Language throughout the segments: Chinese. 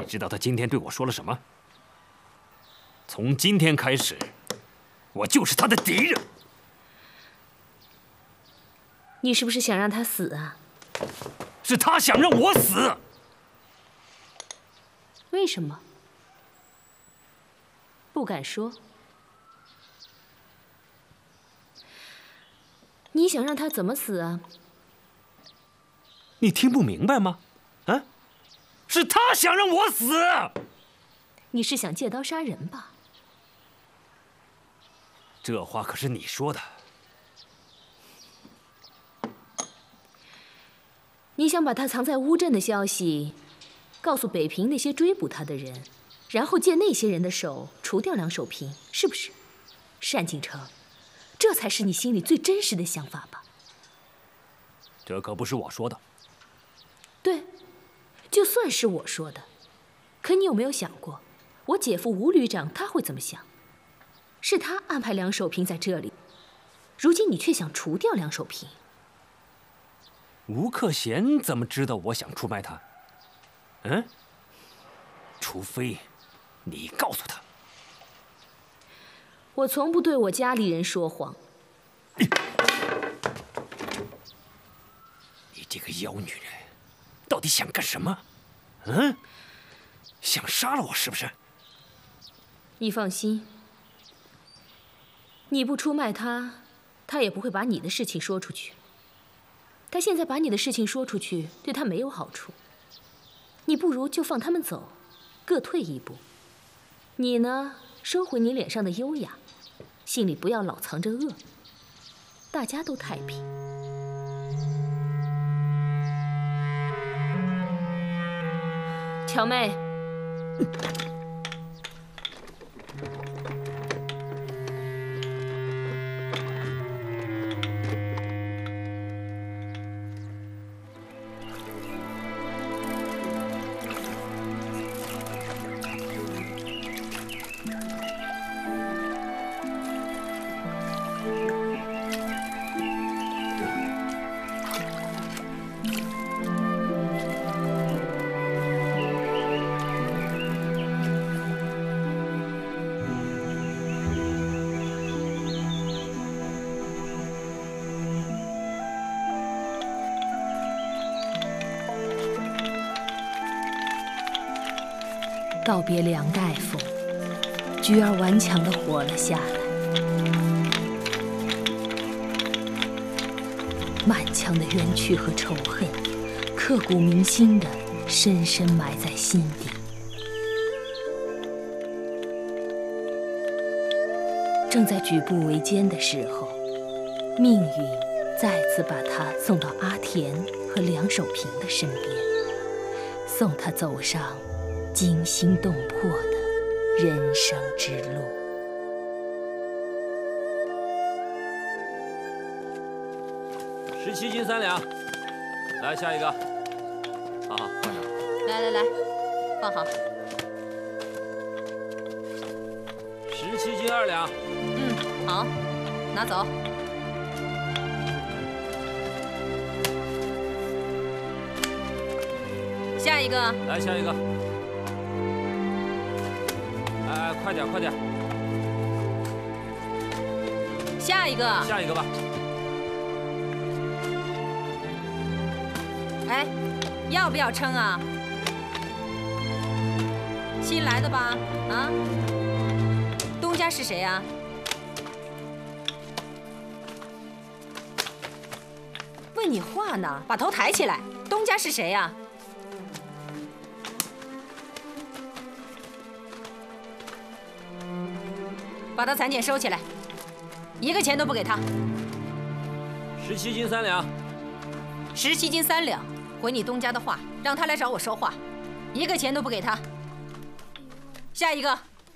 知道他今天对我说了什么？从今天开始，我就是他的敌人。 你是不是想让他死啊？ 是他想让我死。 为什么？不敢说。你想让他怎么死啊？ 你听不明白吗？啊？是他想让我死。 你是想借刀杀人吧？ 这话可是你说的。 你想把他藏在乌镇的消息告诉北平那些追捕他的人，然后借那些人的手除掉梁守平，是不是？单景成，这才是你心里最真实的想法吧？ 这可不是我说的。 对，就算是我说的，可你有没有想过，我姐夫吴旅长他会怎么想？是他安排梁守平在这里，如今你却想除掉梁守平。 吴克贤怎么知道我想出卖他？嗯？除非你告诉他。 我从不对我家里人说谎。 你这个妖女人，到底想干什么？嗯？想杀了我是不是？ 你放心，你不出卖他，他也不会把你的事情说出去。他现在把你的事情说出去，对他没有好处。你不如就放他们走，各退一步。你呢，收回你脸上的优雅，心里不要老藏着恶，大家都太平。乔妹。告别梁大夫，菊儿顽强地活了下来。满腔的冤屈和仇恨，刻骨铭心地深深埋在心底。正在举步维艰的时候，命运再次把他送到阿田和梁守平的身边，送他走上惊心动魄的人生之路。 17斤3两，来下一个。好好放上。 来，放好。 17斤2两。 好，拿走。下一个。 来下一个。哎，快点快点。 下一个。 下一个吧。 哎，要不要称啊？新来的吧？啊？东家是谁啊？问你话呢，把头抬起来。东家是谁呀？把他残检收起来，一个钱都不给他。 17斤3两。 17斤3两。回你东家的话，让他来找我说话，一个钱都不给他。下一个。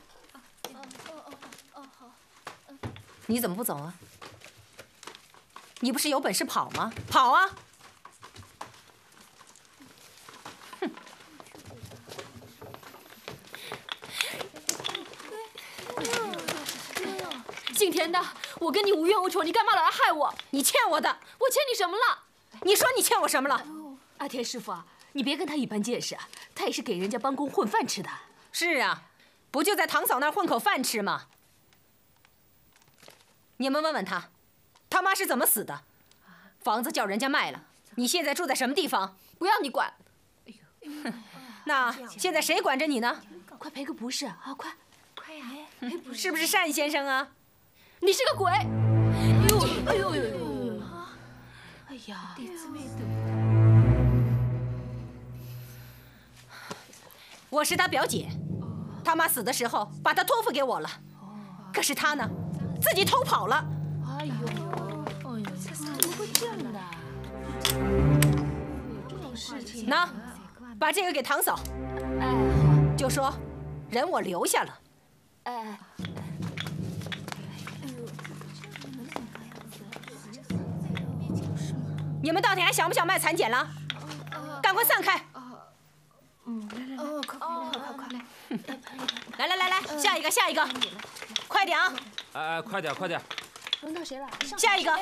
好。你怎么不走啊？你不是有本事跑吗？跑啊！哼！ 姓田的，我跟你无冤无仇，你干嘛老来害我？ 你欠我的， 我欠你什么了？ 你说你欠我什么了？ 阿田师傅啊， 你别跟他一般见识啊，他也是给人家帮工混饭吃的。 是啊，不就在堂嫂那儿混口饭吃吗？你们问问他，他妈是怎么死的？房子叫人家卖了，你现在住在什么地方？ 不要你管。 那现在谁管着你呢？ 快赔个不是啊！快呀！ 是不是单先生啊？ 你是个鬼！ 哎呦！哎呀！ 我是他表姐，他妈死的时候把他托付给我了，可是他呢，自己偷跑了。 哎呦！怎么会这样的？这种事情。 那，把这个给堂嫂。就说，人我留下了。你们到底还想不想卖蚕茧了？赶快散开！快！来，下一个，快点啊！ 哎，快点！ 轮到谁了？ 下一个。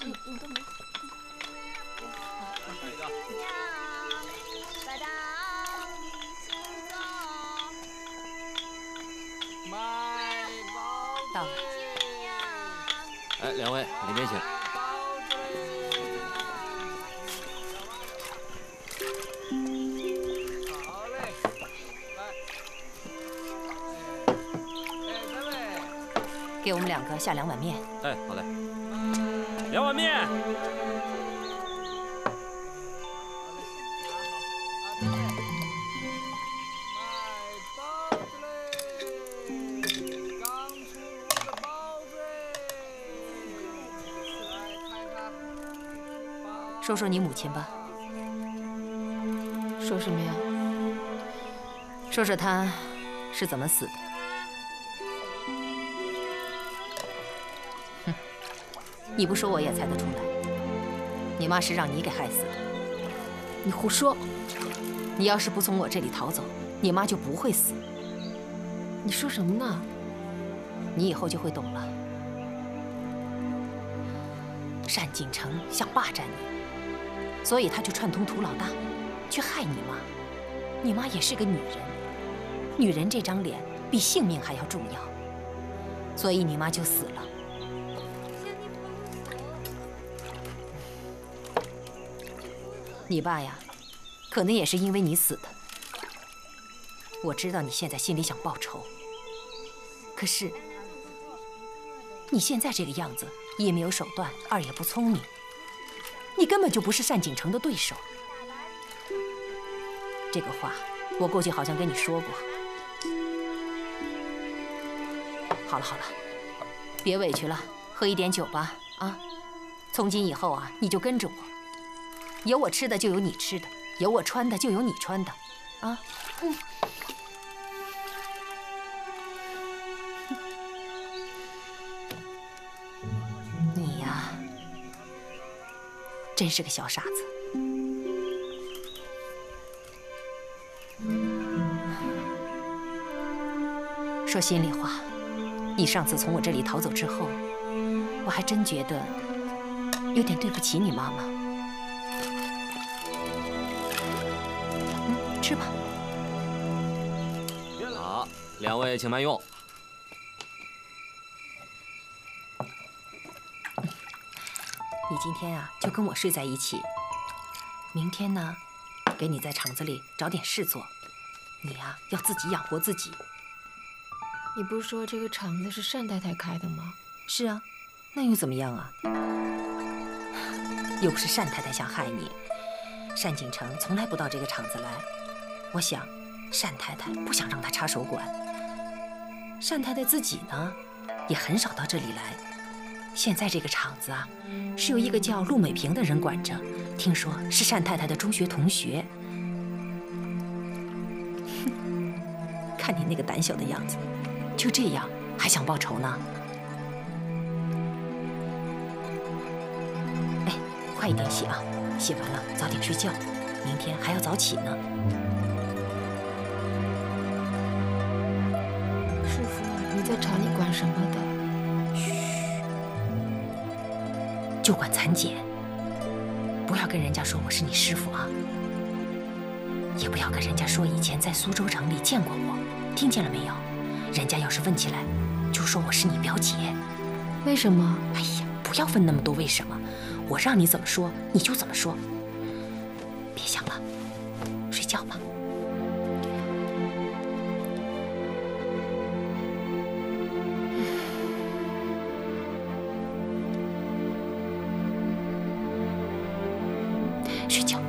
到了。 哎，两位里面请。 给我们2个下2碗面。 哎，好嘞，2碗面。 说说你母亲吧。 说什么呀？ 说说她是怎么死的。哼，你不说我也猜得出来。你妈是让你给害死的。 你胡说！ 你要是不从我这里逃走，你妈就不会死。 你说什么呢？ 你以后就会懂了。单锦成想霸占你，所以他就串通涂老大，去害你妈。你妈也是个女人，女人这张脸比性命还要重要，所以你妈就死了。你爸呀，可能也是因为你死的。我知道你现在心里想报仇，可是你现在这个样子，一没有手段，二也不聪明，你根本就不是单锦成的对手。这个话我过去好像跟你说过。好了，别委屈了，喝一点酒吧啊！从今以后啊，你就跟着我，有我吃的就有你吃的，有我穿的就有你穿的，啊。你呀，真是个小傻子。说心里话，你上次从我这里逃走之后，我还真觉得有点对不起你妈妈。吃吧。 好，2位请慢用。 你今天啊，就跟我睡在一起。明天呢，给你在厂子里找点事做。你呀，要自己养活自己。 你不是说这个厂子是单太太开的吗？ 是啊，那又怎么样啊？又不是单太太想害你，单锦成从来不到这个厂子来。我想，单太太不想让他插手管。单太太自己呢，也很少到这里来。现在这个厂子啊，是由一个叫陆美萍的人管着，听说是单太太的中学同学。看你那个胆小的样子，就这样还想报仇呢？哎，快一点洗啊！洗完了早点睡觉，明天还要早起呢。 师傅，你在厂里管什么的？ 就管蚕茧，不要跟人家说我是你师傅啊。 也不要跟人家说以前在苏州城里见过我，听见了没有？人家要是问起来，就说我是你表姐。 为什么？ 哎呀，不要问那么多为什么，我让你怎么说你就怎么说。别想了，睡觉吧。睡觉。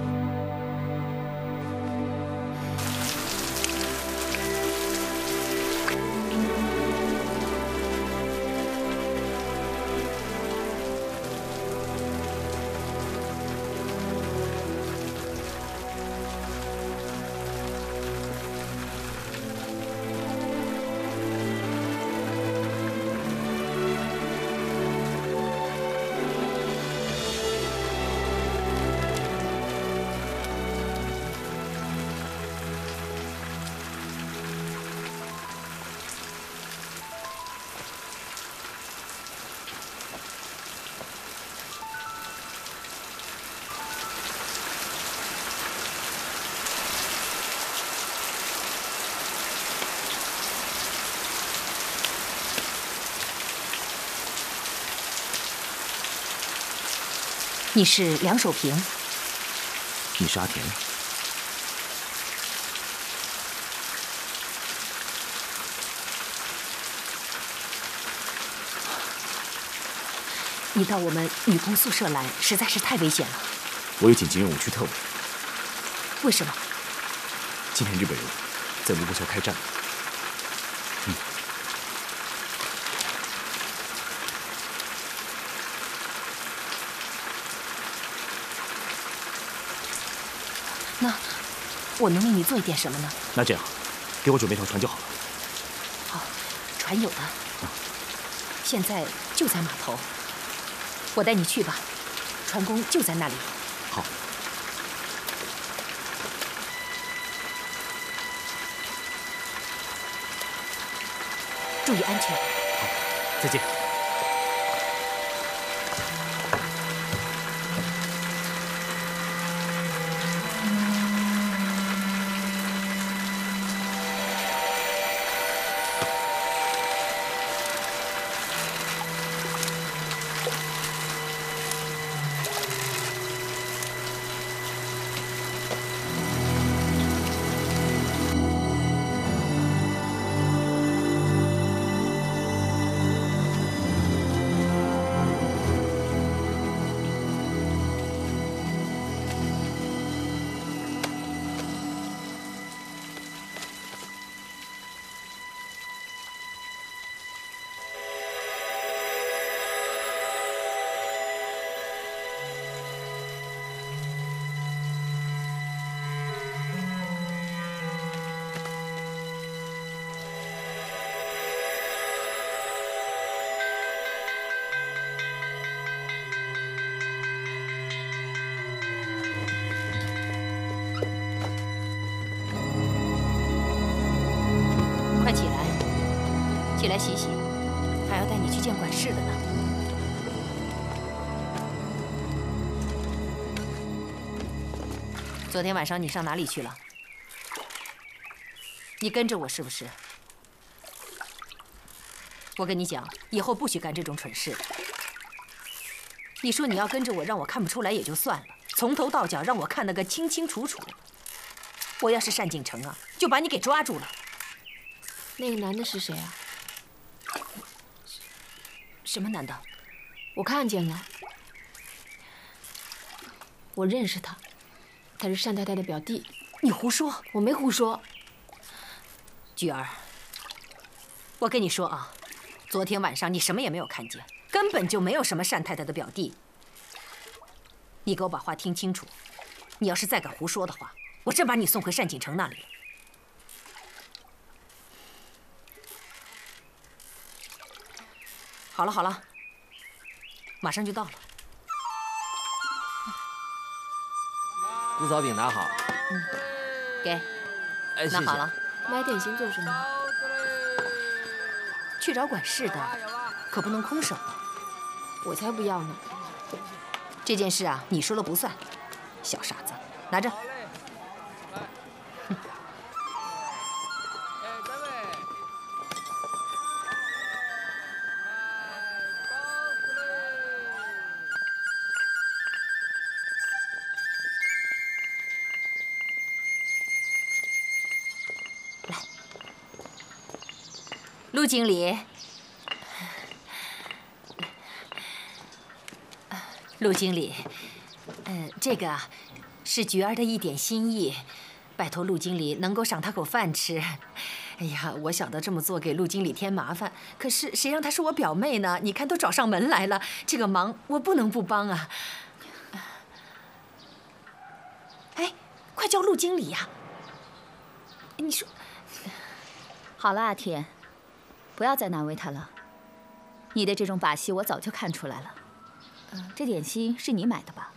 你是梁守平， 你是阿田。 你到我们女工宿舍来实在是太危险了。 我有紧急任务去特务。 为什么？ 今天日本人在卢沟桥开战。 那我能为你做一点什么呢？ 那这样，给我准备条船就好了。 好，船有的，现在就在码头。我带你去吧，船工就在那里。 好。 注意安全。 好，再见。 快起来，起来洗洗，还要带你去见管事的呢。昨天晚上你上哪里去了？你跟着我是不是？我跟你讲，以后不许干这种蠢事。你说你要跟着我，让我看不出来也就算了，从头到脚让我看得个清清楚楚。我要是单景成啊，就把你给抓住了。 那个男的是谁啊？ 什么男的？ 我看见了，我认识他，他是单太太的表弟。 你胡说！ 我没胡说。 菊儿，我跟你说啊，昨天晚上你什么也没有看见，根本就没有什么单太太的表弟。你给我把话听清楚，你要是再敢胡说的话，我真把你送回单景成那里。好了好了，马上就到了。 古早饼拿好。 给， 哎， 拿好了。 买点心做什么？ 去找管事的，可不能空手。 我才不要呢。 这件事啊，你说了不算，小傻子，拿着。 来，陆经理，陆经理，这个啊，是菊儿的一点心意，拜托陆经理能够赏她口饭吃。哎呀，我晓得这么做给陆经理添麻烦，可是谁让她是我表妹呢？你看都找上门来了，这个忙我不能不帮啊。哎，快叫陆经理呀！你说， 好了，阿天，不要再难为他了。你的这种把戏我早就看出来了。这点心是你买的吧？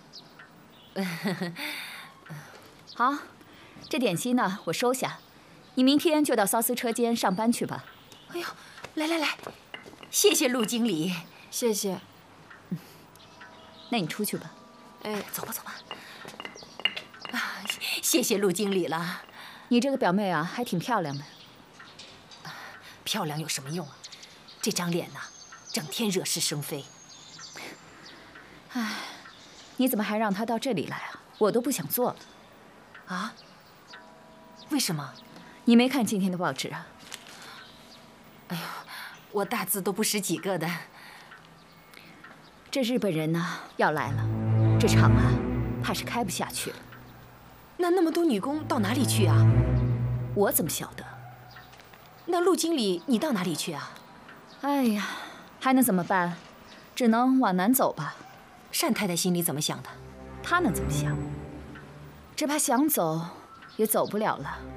好，这点心呢，我收下。你明天就到骚丝车间上班去吧。 哎呦，来来来，谢谢陆经理， 谢谢。 那你出去吧。 哎， 走吧走吧。啊，谢谢陆经理了。 你这个表妹啊，还挺漂亮的。 漂亮有什么用啊？这张脸呐，整天惹是生非。 唉，你怎么还让她到这里来啊？我都不想做了。 啊？为什么？ 你没看今天的报纸啊？ 哎呦，我大字都不识几个的。 这日本人呢要来了，这厂啊怕是开不下去了。 那么多女工到哪里去啊？ 我怎么晓得？ 那陆经理，你到哪里去啊？ 哎呀，还能怎么办？只能往南走吧。 单太太心里怎么想的？ 她能怎么想？只怕想走也走不了了。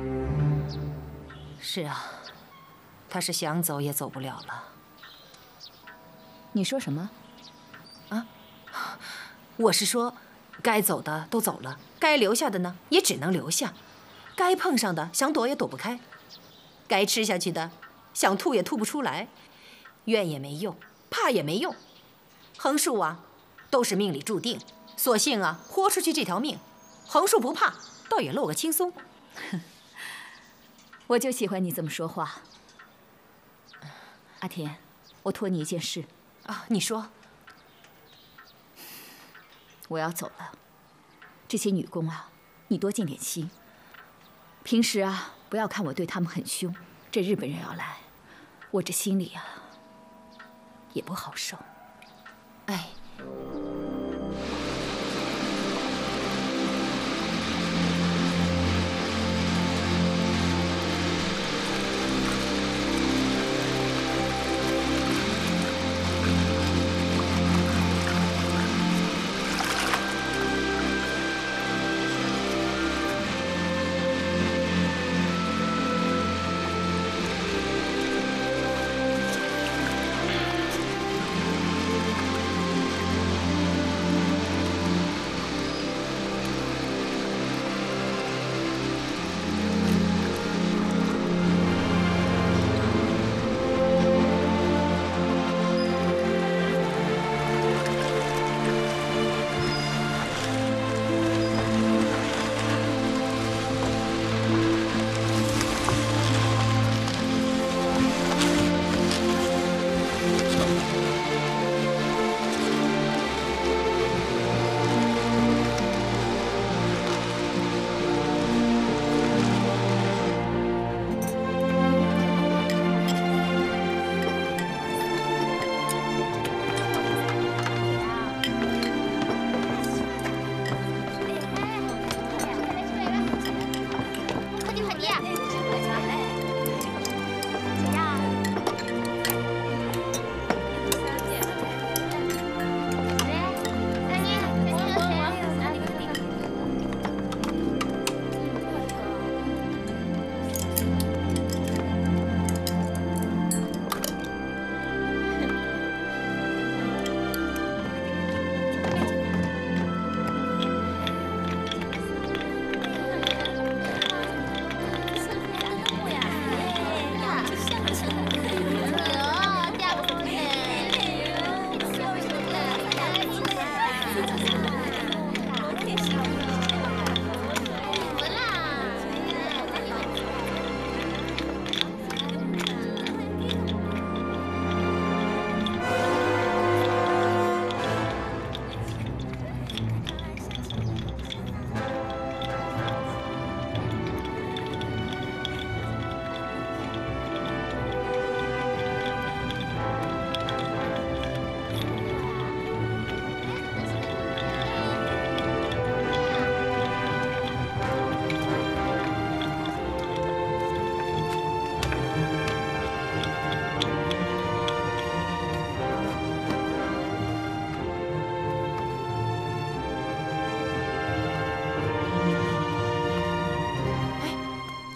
是啊，她是想走也走不了了。 你说什么？ 啊？我是说，该走的都走了，该留下的呢也只能留下，该碰上的想躲也躲不开，该吃下去的想吐也吐不出来，怨也没用，怕也没用。横竖啊，都是命里注定，索性啊豁出去这条命，横竖不怕，倒也落个轻松。 我就喜欢你这么说话。阿田，我托你一件事。 啊，你说。 我要走了，这些女工啊，你多尽点心。平时啊，不要看我对他们很凶，这日本人要来，我这心里啊也不好受。 哎。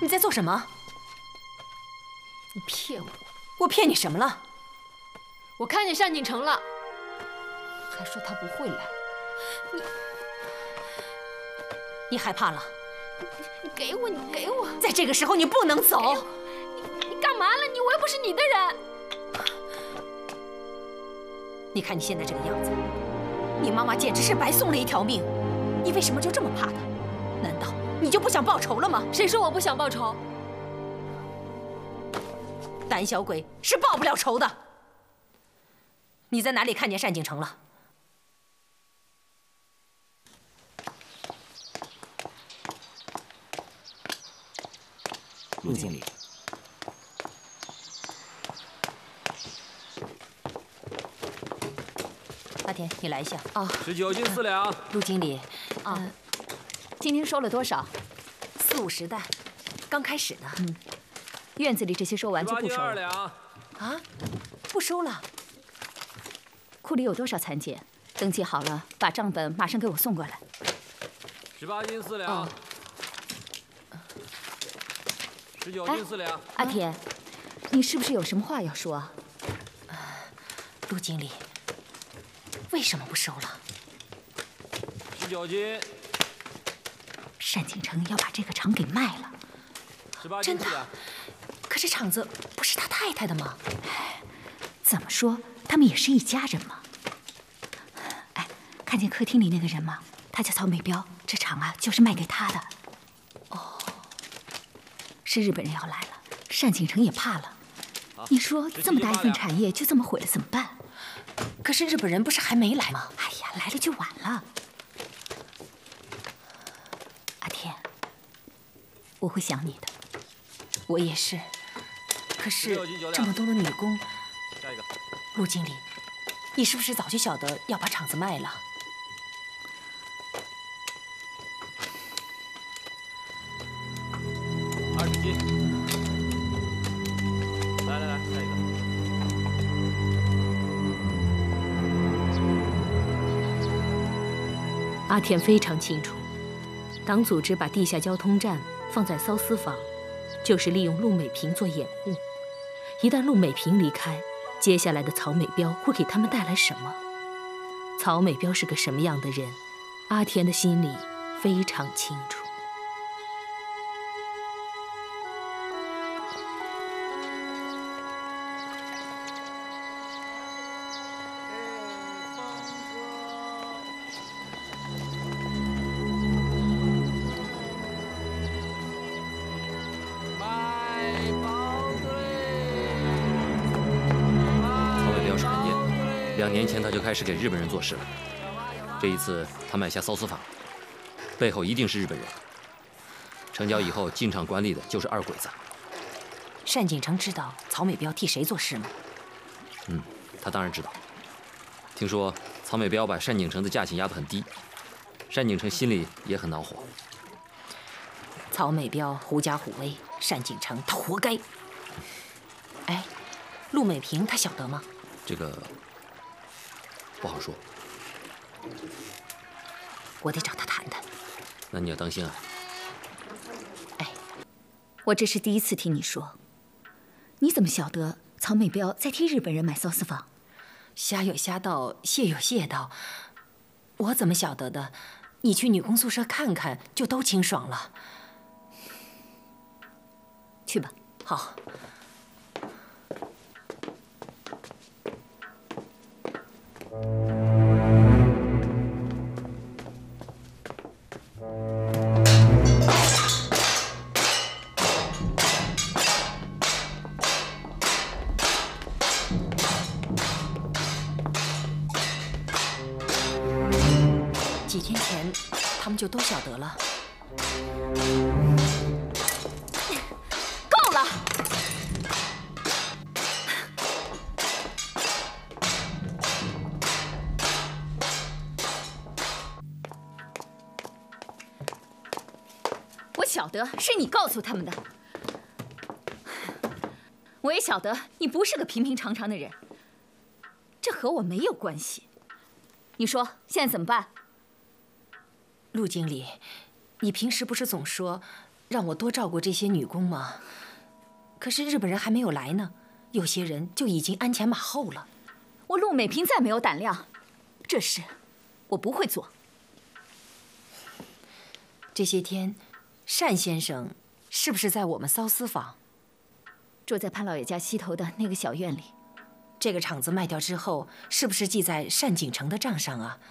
在做什么？ 你骗我！ 我骗你什么了？ 我看见单景成了，还说他不会来。 你害怕了？ 你给我，你给我！ 在这个时候你不能走。 你干嘛了？我又不是你的人。 你看你现在这个样子，你妈妈简直是白送了一条命。你为什么就这么怕她？难道你就不想报仇了吗？ 谁说我不想报仇？ 胆小鬼是报不了仇的。你在哪里看见单景成了？ 陆经理， 阿田，你来一下。 哦 ，19斤4两。 陆经理， 今天收了多少 40、50担，刚开始呢。 院子里这些收完就不收 2 了。 两。 啊，不收了。 库里有多少残件？登记好了，把账本马上给我送过来。 18斤4两。19斤4两。 阿田，你是不是有什么话要说啊？ 陆经理，为什么不收了 19斤。 单景成要把这个厂给卖了。 18 真的斤4两。 可这厂子不是他太太的吗？ 怎么说，他们也是一家人嘛。哎，看见客厅里那个人吗？他叫曹美彪，这厂啊就是卖给他的。哦，是日本人要来了，单景成也怕了。你说这么大一份产业就这么毁了怎么办？ 可是日本人不是还没来吗？ 哎呀，来了就晚了。阿田，我会想你的。 我也是。可是 16斤9两这么多的女工， 下一个。 陆经理，你是不是早就晓得要把厂子卖了？ 20斤。来，下一个。 阿田非常清楚，党组织把地下交通站放在缫丝坊，就是利用陆美萍做掩护。一旦陆美萍离开，接下来的曹美彪会给他们带来什么？曹美彪是个什么样的人？阿田的心里非常清楚。 2年前他就开始给日本人做事了。这一次他买下缫丝坊，背后一定是日本人。成交以后进厂管理的就是二鬼子。 单景成知道曹美彪替谁做事吗？ 他当然知道。听说曹美彪把单景成的价钱压得很低，单景成心里也很恼火。 曹美彪狐假虎威，单景成他活该。哎，陆美萍她晓得吗？ 这个不好说， 我得找她谈谈。 那你要当心啊。 哎， 我这是第一次听你说，你怎么晓得曹美彪在替日本人买缫丝坊？ 虾有虾道，蟹有蟹道，我怎么晓得的？你去女工宿舍看看，就都清爽了。 去吧。 好。几天前，他们就都晓得了。 够了！我晓得是你告诉他们的，我也晓得你不是个平平常常的人，这和我没有关系。你说现在怎么办？ 陆经理，你平时不是总说让我多照顾这些女工吗？可是日本人还没有来呢，有些人就已经鞍前马后了。 我陆美萍再没有胆量，这事我不会做。 这些天，单先生是不是在我们骚丝坊？ 住在潘老爷家西头的那个小院里。 这个厂子卖掉之后，是不是记在单景成的账上啊？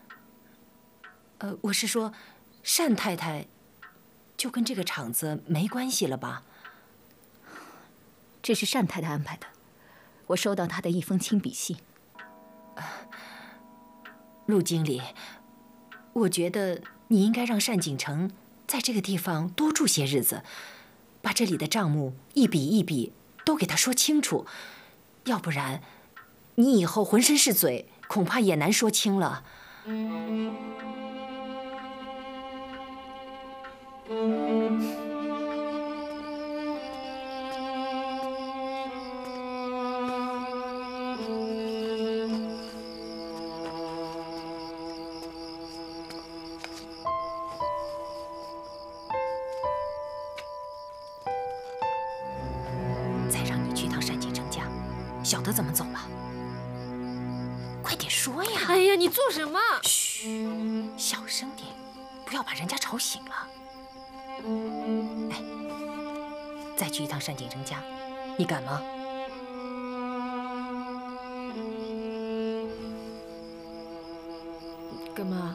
我是说，单太太就跟这个厂子没关系了吧？ 这是单太太安排的，我收到她的一封亲笔信。 陆经理，我觉得你应该让单景成在这个地方多住些日子，把这里的账目一笔一笔都给他说清楚，要不然你以后浑身是嘴，恐怕也难说清了。再让你去一趟单景成家，晓得怎么走了？快点说呀！ 哎呀，你做什么？ 嘘，小声点，不要把人家吵醒了。哎，再去一趟单景成家，你敢吗？ 干嘛？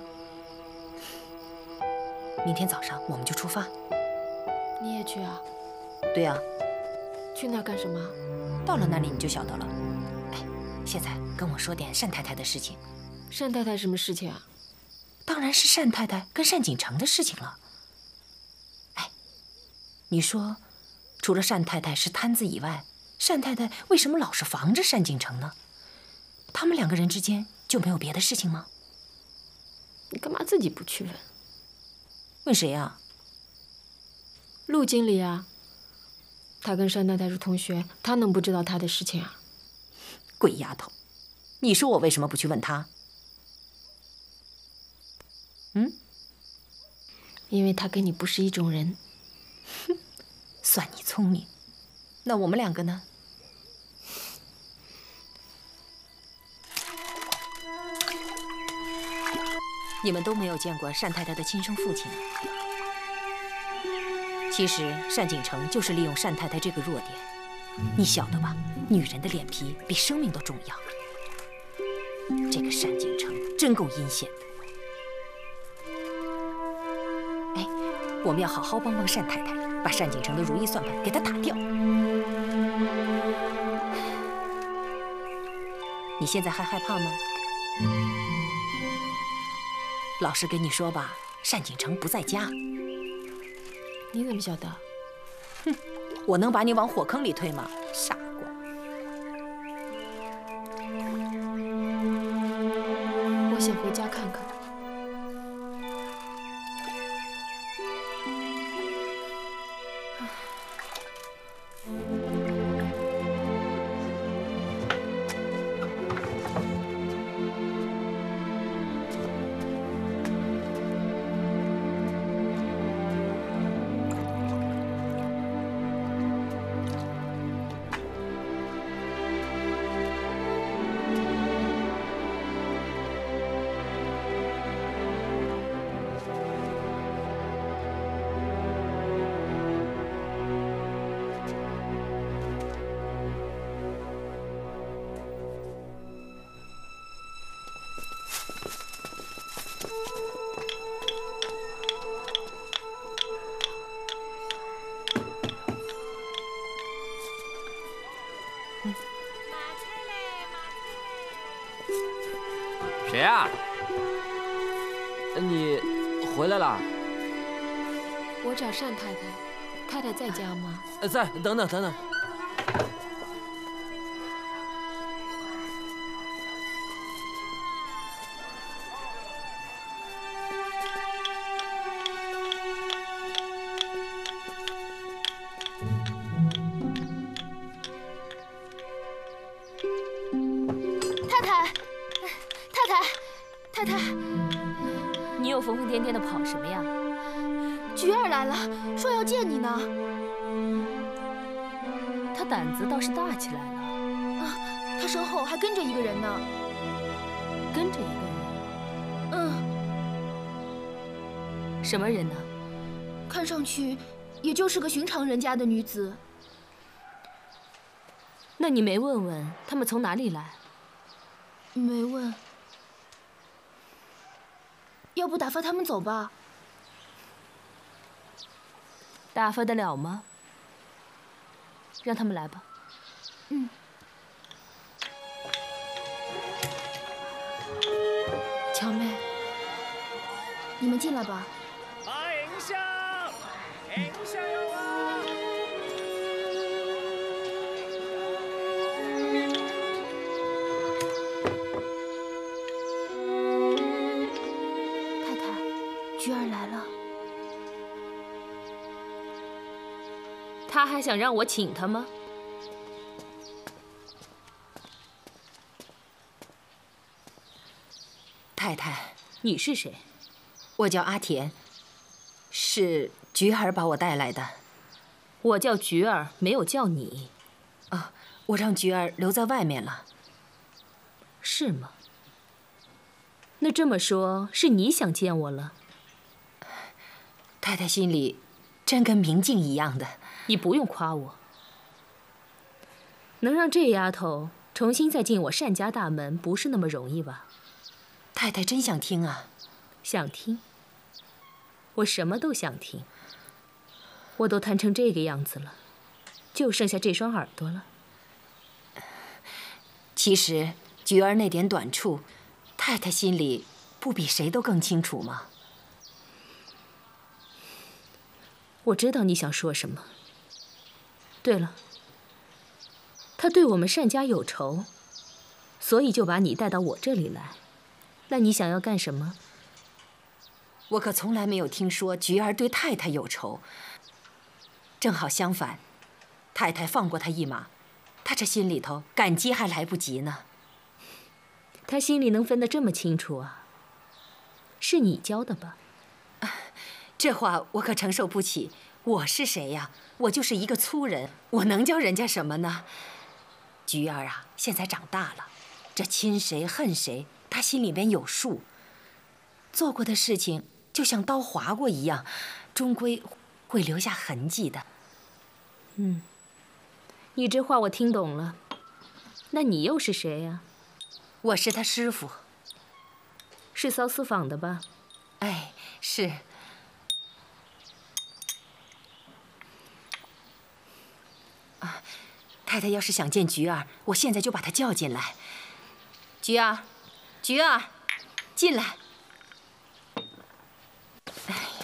明天早上我们就出发。 你也去啊？ 对呀， 去那儿干什么？ 到了那里你就晓得了。哎，现在跟我说点单太太的事情。 单太太什么事情啊？ 当然是单太太跟单景成的事情了。哎，你说，除了单太太是摊子以外，单太太为什么老是防着单景成呢？他们两个人之间就没有别的事情吗？ 你干嘛自己不去问？ 问谁呀？ 陆经理啊。他跟单太太是同学，他能不知道他的事情啊？ 鬼丫头，你说我为什么不去问他？ 因为他跟你不是一种人。 哼，算你聪明。那我们两个呢？你们都没有见过单太太的亲生父亲。其实单景成就是利用单太太这个弱点，你晓得吧？女人的脸皮比生命都重要。这个单景成真够阴险的。哎，我们要好好帮帮单太太，把单景成的如意算盘给他打掉。你现在还害怕吗？老实跟你说吧，单景成不在家。 你怎么晓得？ 哼，我能把你往火坑里推吗？傻瓜！ 我想回家看看。 谁呀？ 你回来了？ 我找单太太，太太在家吗？ 在，等等等等。 太太，你又疯疯癫癫的跑什么呀？ 菊儿来了，说要见你呢。 他胆子倒是大起来了。 啊，他身后还跟着一个人呢。 跟着一个人？什么人呢？ 看上去也就是个寻常人家的女子。 那你没问问他们从哪里来？ 没问。要不打发他们走吧？ 打发得了吗？让他们来吧。 乔妹，你们进来吧。 迎香，迎香有啊！ 太太，菊儿来了。 他还想让我请他吗？ 太太， 你是谁？ 我叫阿田，是菊儿把我带来的。 我叫菊儿，没有叫你。 啊，我让菊儿留在外面了。 是吗？那这么说，是你想见我了？ 太太心里真跟明镜一样的。 你不用夸我。能让这丫头重新再进我单家大门，不是那么容易吧？ 太太真想听啊。 想听？我什么都想听。我都贪成这个样子了，就剩下这双耳朵了。 其实菊儿那点短处，太太心里不比谁都更清楚吗？ 我知道你想说什么。对了，他对我们单家有仇，所以就把你带到我这里来。那你想要干什么？ 我可从来没有听说菊儿对太太有仇。正好相反，太太放过他一马，他这心里头感激还来不及呢。 他心里能分得这么清楚啊？是你教的吧？ 这话我可承受不起。我是谁呀？我就是一个粗人，我能教人家什么呢？菊儿啊，现在长大了，这亲谁恨谁，她心里边有数。做过的事情就像刀划过一样，终归会留下痕迹的。 你这话我听懂了。那你又是谁呀？ 我是他师傅。 是缫丝坊的吧？ 哎，是。啊，太太要是想见菊儿，我现在就把她叫进来。菊儿，菊儿，进来。哎呀，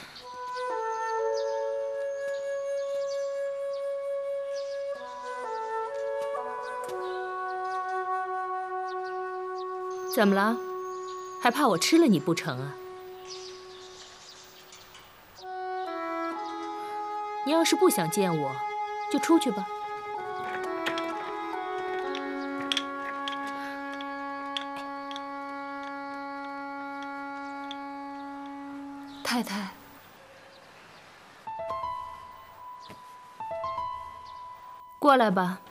怎么了？还怕我吃了你不成啊？你要是不想见我，就出去吧。 太太， 过来吧。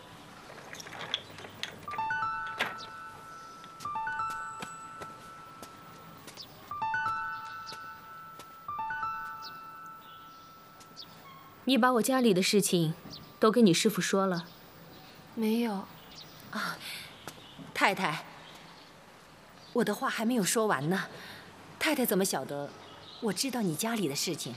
你把我家里的事情都跟你师傅说了？ 没有。 啊，太太，我的话还没有说完呢。太太怎么晓得我知道你家里的事情？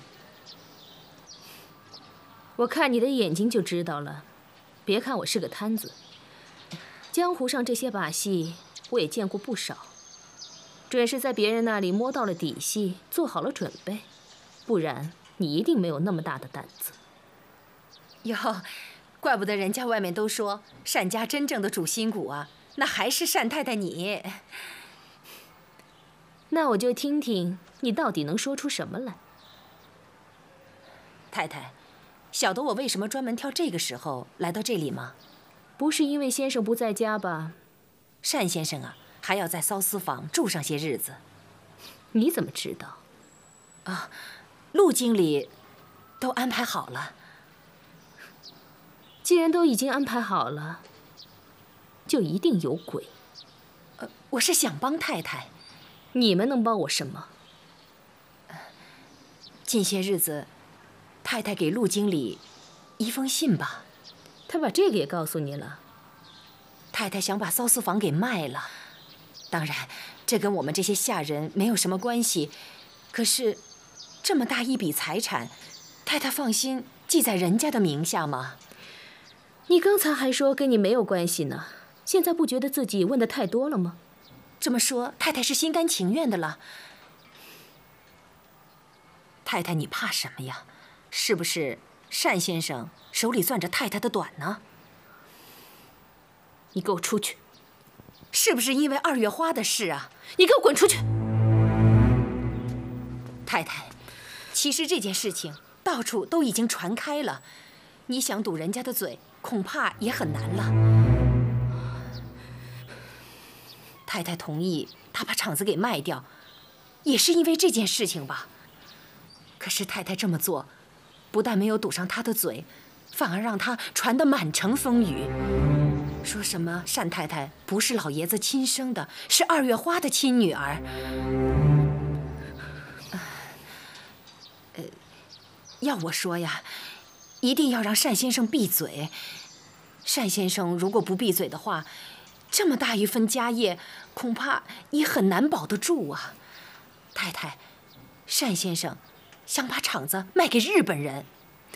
我看你的眼睛就知道了。别看我是个摊子，江湖上这些把戏我也见过不少。准是在别人那里摸到了底细，做好了准备，不然你一定没有那么大的胆子。 哟，怪不得人家外面都说单家真正的主心骨啊，那还是单太太你。 那我就听听你到底能说出什么来。 太太，晓得我为什么专门挑这个时候来到这里吗？ 不是因为先生不在家吧？ 单先生啊，还要在缫丝坊住上些日子。 你怎么知道？ 啊， 陆经理都安排好了。 既然都已经安排好了，就一定有鬼。 我是想帮太太。 你们能帮我什么？ 近些日子，太太给陆经理一封信吧。 他把这个也告诉你了？ 太太想把骚丝坊给卖了，当然，这跟我们这些下人没有什么关系。可是，这么大一笔财产，太太放心记在人家的名下吗？ 你刚才还说跟你没有关系呢，现在不觉得自己问的太多了吗？ 这么说，太太是心甘情愿的了。太太，你怕什么呀？是不是单先生手里攥着太太的短呢？ 你给我出去！ 是不是因为2月花的事啊？ 你给我滚出去！ 太太，其实这件事情到处都已经传开了，你想堵人家的嘴，恐怕也很难了。太太同意他把厂子给卖掉，也是因为这件事情吧？可是太太这么做，不但没有堵上他的嘴，反而让他传得满城风雨，说什么单太太不是老爷子亲生的，是2月花的亲女儿。要我说呀，一定要让单先生闭嘴。单先生如果不闭嘴的话，这么大一份家业，恐怕也很难保得住啊。太太，单先生想把厂子卖给日本人，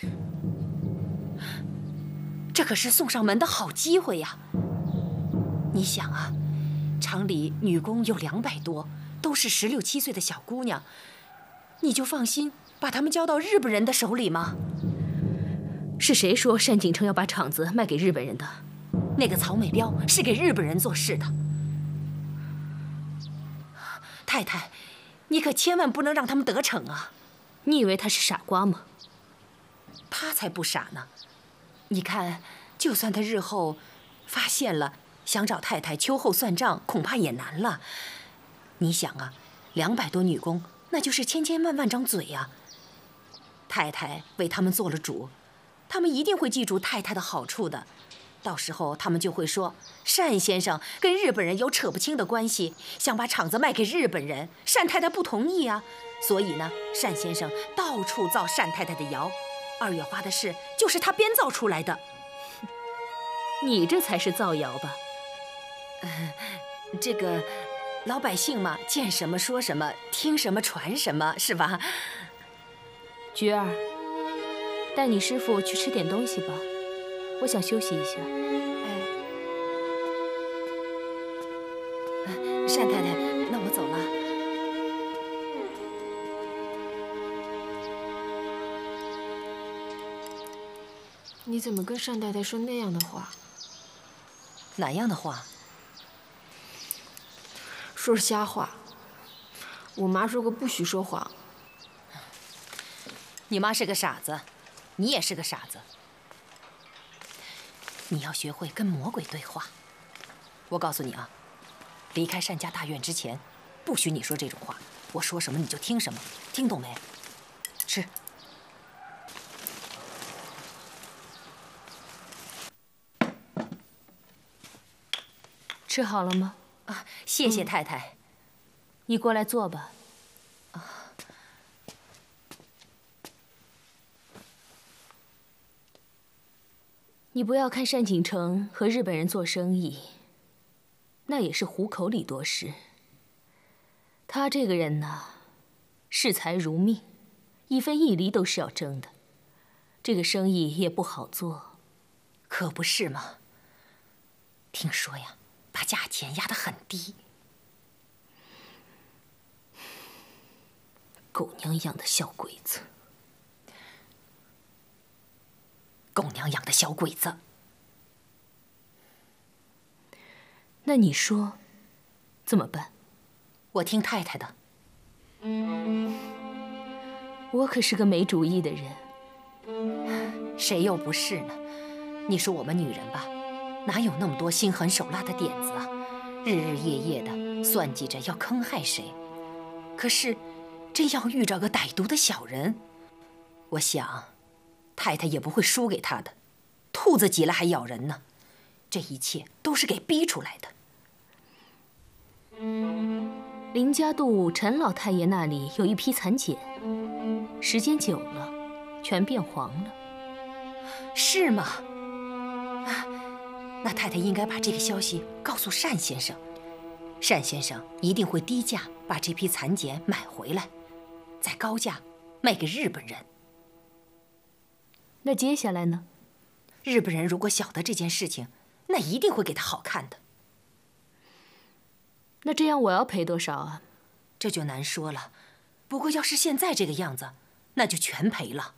这可是送上门的好机会呀。你想啊，厂里女工有200多，都是16、17岁的小姑娘，你就放心把她们交到日本人的手里吗？ 是谁说单景成要把厂子卖给日本人的？ 那个曹美彪是给日本人做事的。太太，你可千万不能让他们得逞啊！ 你以为他是傻瓜吗？ 他才不傻呢。你看，就算他日后发现了，想找太太秋后算账，恐怕也难了。你想啊，200多女工，那就是千千万万张嘴呀。太太为他们做了主，他们一定会记住太太的好处的。到时候他们就会说，单先生跟日本人有扯不清的关系，想把厂子卖给日本人，单太太不同意啊。所以呢，单先生到处造单太太的谣，2月花的事就是他编造出来的。 你这才是造谣吧？ 这个老百姓嘛，见什么说什么，听什么传什么，是吧？ 菊儿，带你师傅去吃点东西吧，我想休息一下。 单太太，那我走了。 你怎么跟单太太说那样的话？ 哪样的话？ 说是瞎话。我妈说过不许说谎。 你妈是个傻子，你也是个傻子。你要学会跟魔鬼对话。我告诉你啊，离开单家大院之前，不许你说这种话。我说什么你就听什么，听懂没？吃。 吃好了吗？ 啊，谢谢太太。 你过来坐吧。你不要看单景成和日本人做生意，那也是虎口里多事。他这个人呢，视财如命，一分一厘都是要争的。这个生意也不好做。 可不是吗？听说呀，把价钱压得很低。 狗娘养的小鬼子！ 狗娘养的小鬼子！ 那你说怎么办？ 我听太太的。 我可是个没主意的人。 谁又不是呢？你说我们女人吧，哪有那么多心狠手辣的点子啊？日日夜夜的算计着要坑害谁，可是真要遇着个歹毒的小人， 我想，太太也不会输给他的。兔子急了还咬人呢，这一切都是给逼出来的。 林家渡陈老太爷那里有一批蚕茧，时间久了，全变黄了。 是吗？那太太应该把这个消息告诉单先生，单先生一定会低价把这批蚕茧买回来，再高价卖给日本人。 那接下来呢？ 日本人如果晓得这件事情，那一定会给他好看的。 那这样我要赔多少啊？ 这就难说了。不过要是现在这个样子，那就全赔了。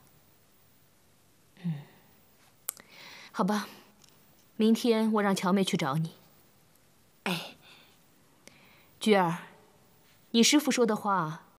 好吧，明天我让乔妹去找你。 哎， 菊儿，你师傅说的话